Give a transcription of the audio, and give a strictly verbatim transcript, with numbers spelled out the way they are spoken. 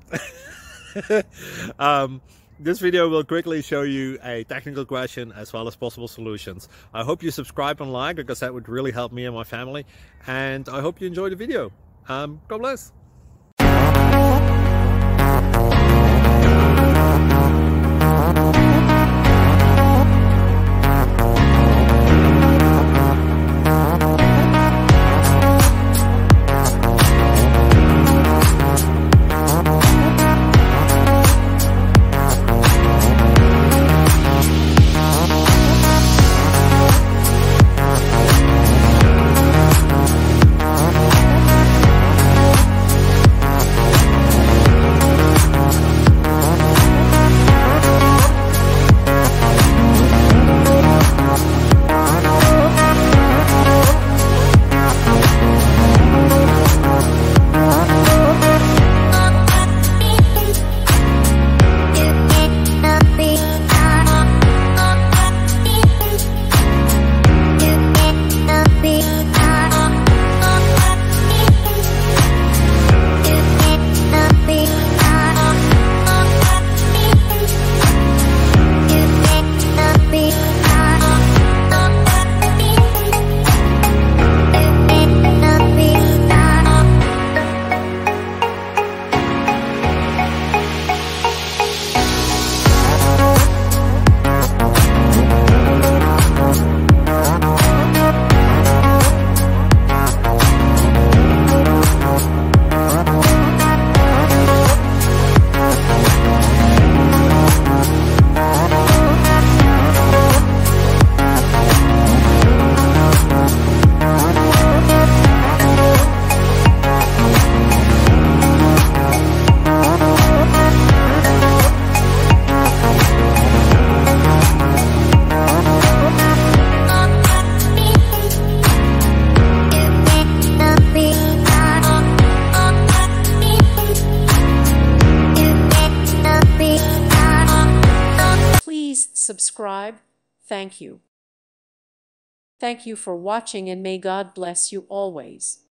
um, this video will quickly show you a technical question as well as possible solutions. I hope you subscribe and like, because that would really help me and my family. And I hope you enjoy the video. Um, God bless. Subscribe. Thank you. Thank you for watching, and may God bless you always.